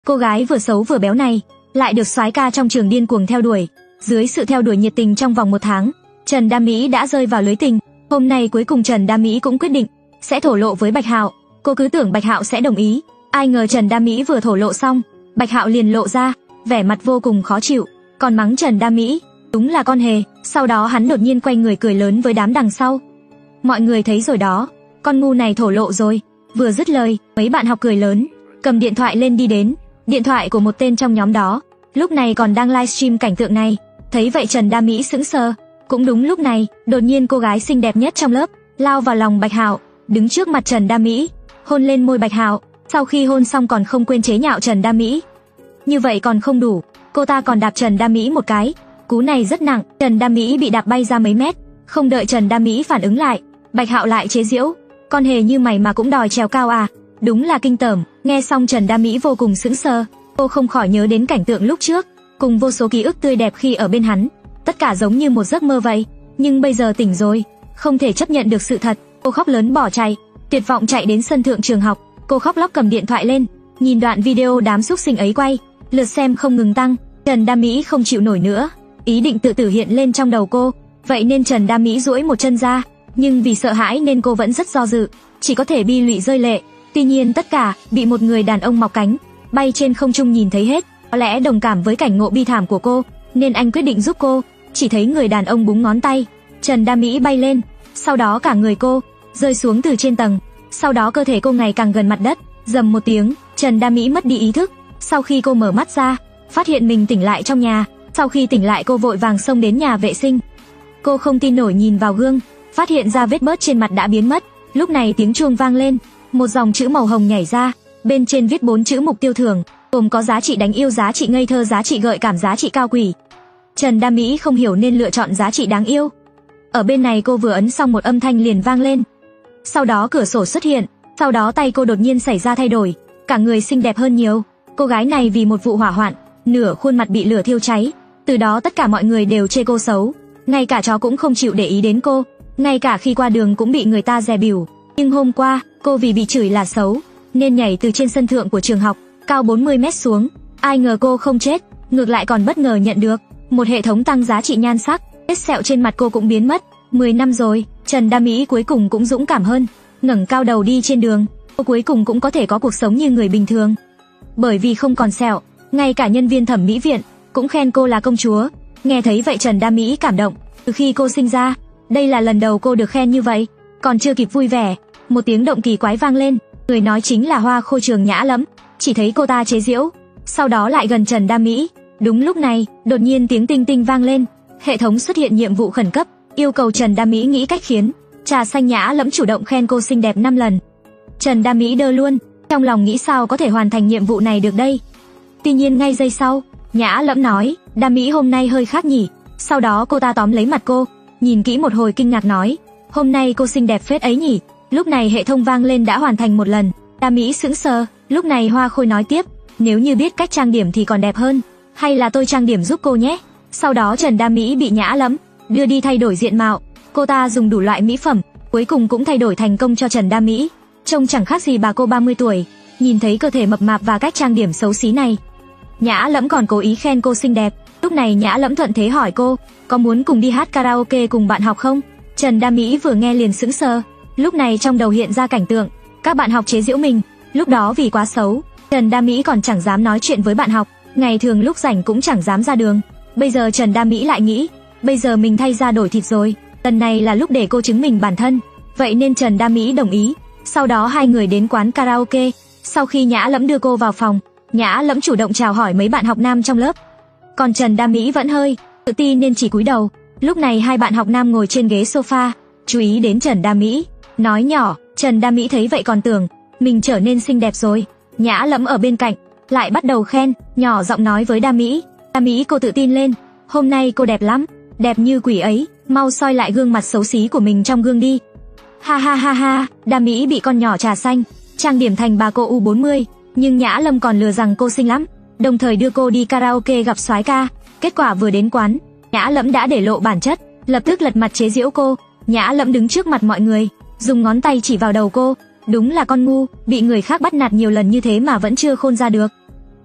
Cô gái vừa xấu vừa béo này lại được soái ca trong trường điên cuồng theo đuổi. Dưới sự theo đuổi nhiệt tình trong vòng 1 tháng, Trần Đa Mỹ đã rơi vào lưới tình. Hôm nay cuối cùng Trần Đa Mỹ cũng quyết định sẽ thổ lộ với Bạch Hạo. Cô cứ tưởng Bạch Hạo sẽ đồng ý, ai ngờ Trần Đa Mỹ vừa thổ lộ xong, Bạch Hạo liền lộ ra vẻ mặt vô cùng khó chịu, còn mắng Trần Đa Mỹ đúng là con hề. Sau đó hắn đột nhiên quay người cười lớn với đám đằng sau. Mọi người thấy rồi đó, con ngu này thổ lộ rồi. Vừa dứt lời, mấy bạn học cười lớn, cầm điện thoại lên đi đến. Điện thoại của một tên trong nhóm đó lúc này còn đang livestream cảnh tượng này. Thấy vậy Trần Đa Mỹ sững sờ. Cũng đúng lúc này, đột nhiên cô gái xinh đẹp nhất trong lớp lao vào lòng Bạch Hạo, đứng trước mặt Trần Đa Mỹ, hôn lên môi Bạch Hạo. Sau khi hôn xong còn không quên chế nhạo Trần Đa Mỹ. Như vậy còn không đủ, cô ta còn đạp Trần Đa Mỹ một cái. Cú này rất nặng, Trần Đa Mỹ bị đạp bay ra mấy mét. Không đợi Trần Đa Mỹ phản ứng lại, Bạch Hạo lại chế giễu, con hề như mày mà cũng đòi trèo cao à? Đúng là kinh tởm. Nghe xong Trần Đa Mỹ vô cùng sững sờ, cô không khỏi nhớ đến cảnh tượng lúc trước, cùng vô số ký ức tươi đẹp khi ở bên hắn. Tất cả giống như một giấc mơ vậy, nhưng bây giờ tỉnh rồi, không thể chấp nhận được sự thật. Cô khóc lớn bỏ chạy, tuyệt vọng chạy đến sân thượng trường học. Cô khóc lóc cầm điện thoại lên, nhìn đoạn video đám súc sinh ấy quay, lượt xem không ngừng tăng. Trần Đa Mỹ không chịu nổi nữa, ý định tự tử hiện lên trong đầu cô. Vậy nên Trần Đa Mỹ duỗi một chân ra, nhưng vì sợ hãi nên cô vẫn rất do dự, chỉ có thể bi lụy rơi lệ. Tuy nhiên tất cả bị một người đàn ông mọc cánh bay trên không trung nhìn thấy hết. Có lẽ đồng cảm với cảnh ngộ bi thảm của cô, nên anh quyết định giúp cô. Chỉ thấy người đàn ông búng ngón tay, Trần Đa Mỹ bay lên, sau đó cả người cô rơi xuống từ trên tầng. Sau đó cơ thể cô ngày càng gần mặt đất, rầm một tiếng, Trần Đa Mỹ mất đi ý thức. Sau khi cô mở mắt ra, phát hiện mình tỉnh lại trong nhà. Sau khi tỉnh lại cô vội vàng xông đến nhà vệ sinh. Cô không tin nổi nhìn vào gương, phát hiện ra vết bớt trên mặt đã biến mất. Lúc này tiếng chuông vang lên, một dòng chữ màu hồng nhảy ra, bên trên viết 4 chữ mục tiêu thưởng, gồm có giá trị đánh yêu, giá trị ngây thơ, giá trị gợi cảm, giá trị cao quỷ. Trần Đa Mỹ không hiểu nên lựa chọn giá trị đáng yêu. Ở bên này cô vừa ấn xong một âm thanh liền vang lên. Sau đó cửa sổ xuất hiện, sau đó tay cô đột nhiên xảy ra thay đổi, cả người xinh đẹp hơn nhiều. Cô gái này vì một vụ hỏa hoạn, nửa khuôn mặt bị lửa thiêu cháy. Từ đó tất cả mọi người đều chê cô xấu, ngay cả chó cũng không chịu để ý đến cô, ngay cả khi qua đường cũng bị người ta dè bỉu. Nhưng hôm qua, cô vì bị chửi là xấu, nên nhảy từ trên sân thượng của trường học, cao 40 mét xuống. Ai ngờ cô không chết, ngược lại còn bất ngờ nhận được một hệ thống tăng giá trị nhan sắc, vết sẹo trên mặt cô cũng biến mất. 10 năm rồi, Trần Đa Mỹ cuối cùng cũng dũng cảm hơn, ngẩng cao đầu đi trên đường. Cô cuối cùng cũng có thể có cuộc sống như người bình thường. Bởi vì không còn sẹo, ngay cả nhân viên thẩm mỹ viện cũng khen cô là công chúa. Nghe thấy vậy Trần Đa Mỹ cảm động. Từ khi cô sinh ra, đây là lần đầu cô được khen như vậy. Còn chưa kịp vui vẻ, một tiếng động kỳ quái vang lên. Người nói chính là Hoa Khôi Trường Nhã Lẫm. Chỉ thấy cô ta chế giễu, sau đó lại gần Trần Đa Mỹ. Đúng lúc này, đột nhiên tiếng tinh tinh vang lên. Hệ thống xuất hiện nhiệm vụ khẩn cấp, yêu cầu Trần Đa Mỹ nghĩ cách khiến Trà Xanh Nhã Lẫm chủ động khen cô xinh đẹp 5 lần. Trần Đa Mỹ đơ luôn, trong lòng nghĩ sao có thể hoàn thành nhiệm vụ này được đây. Tuy nhiên ngay giây sau, Nhã Lẫm nói, Đa Mỹ hôm nay hơi khác nhỉ. Sau đó cô ta tóm lấy mặt cô, nhìn kỹ một hồi kinh ngạc nói, hôm nay cô xinh đẹp phết ấy nhỉ. Lúc này hệ thống vang lên đã hoàn thành một lần. Đa Mỹ sững sờ. Lúc này Hoa Khôi nói tiếp, nếu như biết cách trang điểm thì còn đẹp hơn, hay là tôi trang điểm giúp cô nhé. Sau đó Trần Đa Mỹ bị Nhã Lẫm đưa đi thay đổi diện mạo. Cô ta dùng đủ loại mỹ phẩm, cuối cùng cũng thay đổi thành công cho Trần Đa Mỹ, trông chẳng khác gì bà cô 30 tuổi. Nhìn thấy cơ thể mập mạp và cách trang điểm xấu xí này, Nhã Lẫm còn cố ý khen cô xinh đẹp. Lúc này Nhã Lẫm thuận thế hỏi cô, có muốn cùng đi hát karaoke cùng bạn học không? Trần Đa Mỹ vừa nghe liền sững sờ. Lúc này trong đầu hiện ra cảnh tượng các bạn học chế giễu mình. Lúc đó vì quá xấu, Trần Đa Mỹ còn chẳng dám nói chuyện với bạn học, ngày thường lúc rảnh cũng chẳng dám ra đường. Bây giờ Trần Đa Mỹ lại nghĩ, bây giờ mình thay da đổi thịt rồi, lần này là lúc để cô chứng minh bản thân. Vậy nên Trần Đa Mỹ đồng ý. Sau đó hai người đến quán karaoke. Sau khi Nhã Lẫm đưa cô vào phòng, Nhã Lẫm chủ động chào hỏi mấy bạn học nam trong lớp. Còn Trần Đa Mỹ vẫn hơi tự ti nên chỉ cúi đầu. Lúc này hai bạn học nam ngồi trên ghế sofa, chú ý đến Trần Đa Mỹ, nói nhỏ. Trần Đa Mỹ thấy vậy còn tưởng mình trở nên xinh đẹp rồi. Nhã Lẫm ở bên cạnh lại bắt đầu khen, nhỏ giọng nói với Đa Mỹ, Đa Mỹ cô tự tin lên, hôm nay cô đẹp lắm, đẹp như quỷ ấy, mau soi lại gương mặt xấu xí của mình trong gương đi. Ha ha ha ha, Đa Mỹ bị con nhỏ Trà Xanh trang điểm thành bà cô U40, nhưng Nhã Lâm còn lừa rằng cô xinh lắm, đồng thời đưa cô đi karaoke gặp soái ca. Kết quả vừa đến quán, Nhã Lẫm đã để lộ bản chất, lập tức lật mặt chế giễu cô. Nhã Lẫm đứng trước mặt mọi người, dùng ngón tay chỉ vào đầu cô, đúng là con ngu, bị người khác bắt nạt nhiều lần như thế mà vẫn chưa khôn ra được.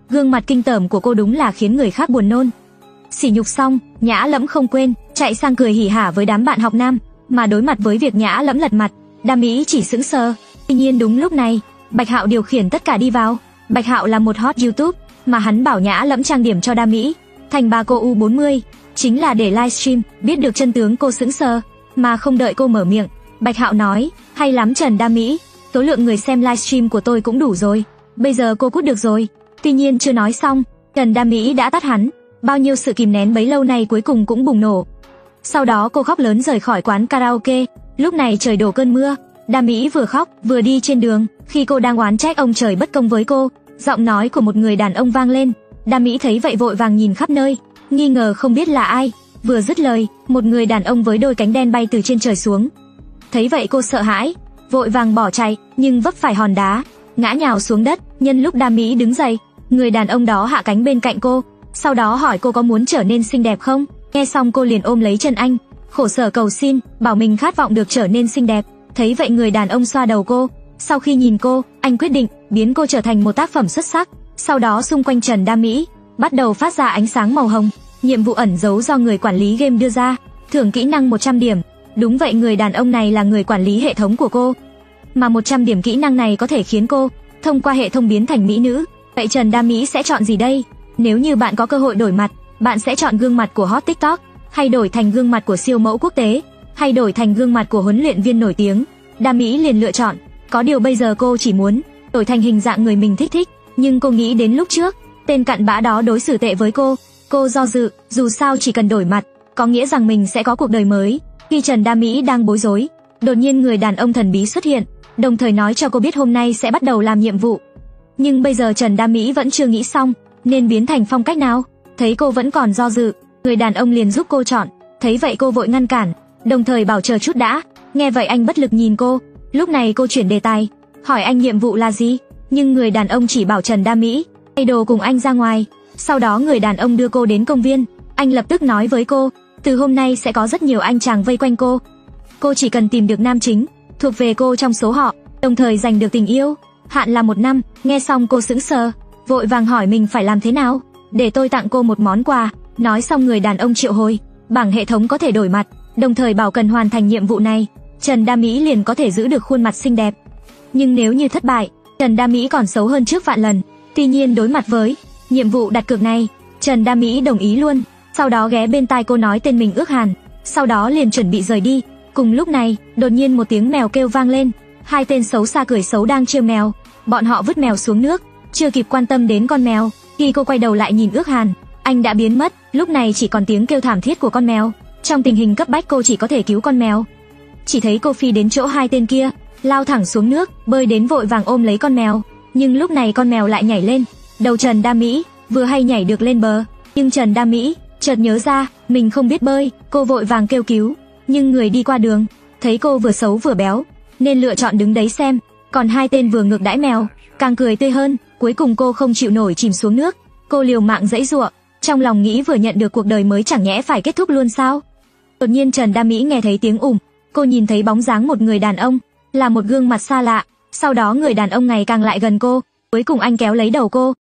Gương mặt kinh tởm của cô đúng là khiến người khác buồn nôn. Sỉ nhục xong, Nhã Lẫm không quên chạy sang cười hỉ hả với đám bạn học nam, mà đối mặt với việc Nhã Lẫm lật mặt, Đam Mỹ chỉ sững sờ. Tuy nhiên đúng lúc này, Bạch Hạo điều khiển tất cả đi vào. Bạch Hạo là một hot YouTube mà hắn bảo Nhã Lẫm trang điểm cho Đam Mỹ thành bà cô U40, chính là để livestream. Biết được chân tướng, cô sững sờ, mà không đợi cô mở miệng, Bạch Hạo nói: "Hay lắm Trần Đam Mỹ, số lượng người xem livestream của tôi cũng đủ rồi, bây giờ cô cút được rồi." Tuy nhiên chưa nói xong, Trần Đam Mỹ đã tát hắn. Bao nhiêu sự kìm nén bấy lâu nay cuối cùng cũng bùng nổ. Sau đó cô khóc lớn rời khỏi quán karaoke. Lúc này trời đổ cơn mưa, Đam Mỹ vừa khóc vừa đi trên đường. Khi cô đang oán trách ông trời bất công với cô, giọng nói của một người đàn ông vang lên. Đam Mỹ thấy vậy vội vàng nhìn khắp nơi, nghi ngờ không biết là ai. Vừa dứt lời, một người đàn ông với đôi cánh đen bay từ trên trời xuống. Thấy vậy cô sợ hãi, vội vàng bỏ chạy, nhưng vấp phải hòn đá, ngã nhào xuống đất. Nhân lúc Đam Mỹ đứng dậy, người đàn ông đó hạ cánh bên cạnh cô, sau đó hỏi cô có muốn trở nên xinh đẹp không. Nghe xong cô liền ôm lấy chân anh, khổ sở cầu xin, bảo mình khát vọng được trở nên xinh đẹp. Thấy vậy người đàn ông xoa đầu cô. Sau khi nhìn cô, anh quyết định biến cô trở thành một tác phẩm xuất sắc. Sau đó xung quanh Trần Đam Mỹ bắt đầu phát ra ánh sáng màu hồng. Nhiệm vụ ẩn giấu do người quản lý game đưa ra, thưởng kỹ năng 100 điểm. Đúng vậy, người đàn ông này là người quản lý hệ thống của cô, mà 100 điểm kỹ năng này có thể khiến cô thông qua hệ thống biến thành mỹ nữ. Vậy Trần Đam Mỹ sẽ chọn gì đây? Nếu như bạn có cơ hội đổi mặt, bạn sẽ chọn gương mặt của hot TikTok, hay đổi thành gương mặt của siêu mẫu quốc tế, hay đổi thành gương mặt của huấn luyện viên nổi tiếng? Đam Mỹ liền lựa chọn. Có điều bây giờ cô chỉ muốn đổi thành hình dạng người mình thích. Nhưng cô nghĩ đến lúc trước tên cặn bã đó đối xử tệ với cô do dự. Dù sao chỉ cần đổi mặt, có nghĩa rằng mình sẽ có cuộc đời mới. Khi Trần Đam Mỹ đang bối rối, đột nhiên người đàn ông thần bí xuất hiện, đồng thời nói cho cô biết hôm nay sẽ bắt đầu làm nhiệm vụ. Nhưng bây giờ Trần Đam Mỹ vẫn chưa nghĩ xong nên biến thành phong cách nào. Thấy cô vẫn còn do dự, người đàn ông liền giúp cô chọn. Thấy vậy cô vội ngăn cản, đồng thời bảo chờ chút đã. Nghe vậy anh bất lực nhìn cô. Lúc này cô chuyển đề tài, hỏi anh nhiệm vụ là gì. Nhưng người đàn ông chỉ bảo Trần Đam Mỹ thay đồ cùng anh ra ngoài. Sau đó người đàn ông đưa cô đến công viên. Anh lập tức nói với cô, từ hôm nay sẽ có rất nhiều anh chàng vây quanh cô. Cô chỉ cần tìm được nam chính thuộc về cô trong số họ, đồng thời giành được tình yêu. Hạn là 1 năm. Nghe xong cô sững sờ, vội vàng hỏi mình phải làm thế nào. Để tôi tặng cô một món quà. Nói xong người đàn ông triệu hồi bảng hệ thống có thể đổi mặt, đồng thời bảo cần hoàn thành nhiệm vụ này, Trần Đam Mỹ liền có thể giữ được khuôn mặt xinh đẹp. Nhưng nếu như thất bại, Trần Đam Mỹ còn xấu hơn trước vạn lần. Tuy nhiên đối mặt với nhiệm vụ đặt cược này, Trần Đam Mỹ đồng ý luôn. Sau đó ghé bên tai cô nói tên mình Ước Hàn, sau đó liền chuẩn bị rời đi. Cùng lúc này, đột nhiên một tiếng mèo kêu vang lên. Hai tên xấu xa cười xấu đang trêu mèo. Bọn họ vứt mèo xuống nước, chưa kịp quan tâm đến con mèo. Khi cô quay đầu lại nhìn Ước Hàn, anh đã biến mất. Lúc này chỉ còn tiếng kêu thảm thiết của con mèo. Trong tình hình cấp bách cô chỉ có thể cứu con mèo. Chỉ thấy cô phi đến chỗ hai tên kia, lao thẳng xuống nước, bơi đến vội vàng ôm lấy con mèo. Nhưng lúc này con mèo lại nhảy lên đầu Trần Đam Mỹ, vừa hay nhảy được lên bờ. Nhưng Trần Đam Mỹ chợt nhớ ra mình không biết bơi, cô vội vàng kêu cứu. Nhưng người đi qua đường thấy cô vừa xấu vừa béo nên lựa chọn đứng đấy xem. Còn hai tên vừa ngược đãi mèo càng cười tươi hơn. Cuối cùng cô không chịu nổi chìm xuống nước. Cô liều mạng giãy giụa, trong lòng nghĩ vừa nhận được cuộc đời mới chẳng nhẽ phải kết thúc luôn sao. Đột nhiên Trần Đam Mỹ nghe thấy tiếng cô nhìn thấy bóng dáng một người đàn ông, là một gương mặt xa lạ. Sau đó người đàn ông ngày càng lại gần cô, cuối cùng anh kéo lấy đầu cô,